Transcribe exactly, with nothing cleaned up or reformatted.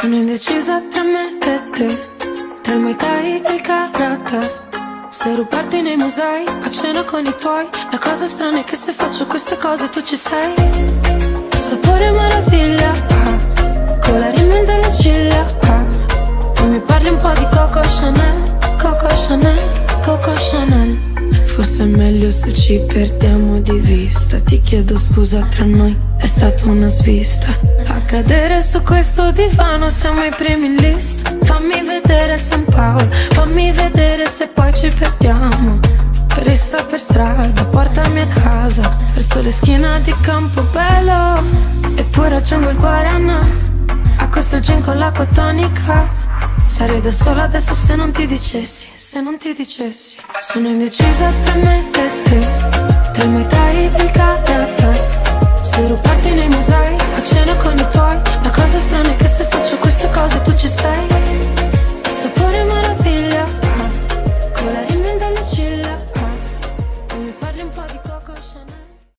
Sono indecisa tra me e te, tra il Muay Thai e il Karate. Se rubarti nei musei, a cena con i tuoi. La cosa strana è che se faccio queste cose tu ci sei. Sapore meraviglia, ah, con la rimel delle ciglia, ah. E mi parli un po' di Coco Chanel, Coco Chanel, Coco Chanel. Forse è meglio se ci perdiamo di vista. Ti chiedo scusa, tra noi è stata una svista. A cadere su questo divano siamo i primi in lista. Fammi vedere San Paolo, fammi vedere se poi ci perdiamo. Rissa per strada, portami a casa, verso le schiene di Campobello. E poi raggiungo il Guaraná, a questo gin con l'acqua tonica. Sarei da sola adesso se non ti dicessi, se non ti dicessi. Sono indecisa tra me e te, tra il Muay Thai e il Karate.